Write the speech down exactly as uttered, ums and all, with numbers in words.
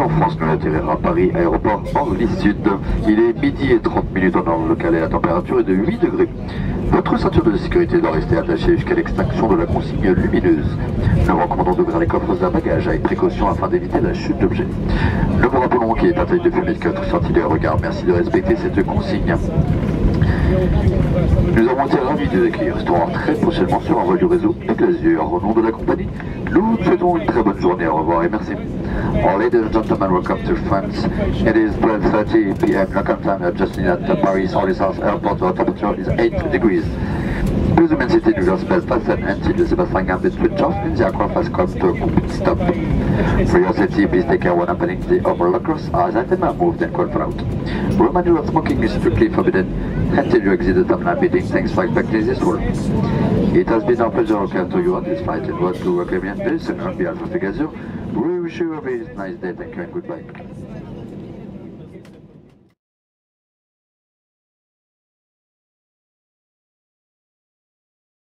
Air France nous atterrira à Paris, aéroport Orly Sud. Il est midi et trente minutes en heure locale et la température est de huit degrés. Votre ceinture de sécurité doit rester attachée jusqu'à l'extinction de la consigne lumineuse. Nous recommandons d'ouvrir les coffres à bagages avec précaution afin d'éviter la chute d'objets. Nous vous rappelons qu'il est interdit de fumer de quatre sorties de regard. Merci de respecter cette consigne. Nous avons été ravis de vous accueillir restaurant très prochainement sur un vol du réseau Pégasus. Au nom de la compagnie, nous vous souhaitons une très bonne journée. Au revoir et merci. All ladies and gentlemen, welcome to France. It is twelve thirty p m local time adjusting at the Paris Orly South Airport. The temperature is eight degrees. Please remain seated with your seatbelt fastened until the Sebastian Gambit switch off and the aircraft has come to a complete stop. For your safety, please take care when opening the overlockers as items are moved and called for out. Remind you that smoking is strictly forbidden until you exit the terminal meeting. Thanks for expecting this rule. It has been our pleasure to welcome to you on this flight and what to welcome you on behalf of Pégasus. We wish you a very nice day. Thank you and goodbye.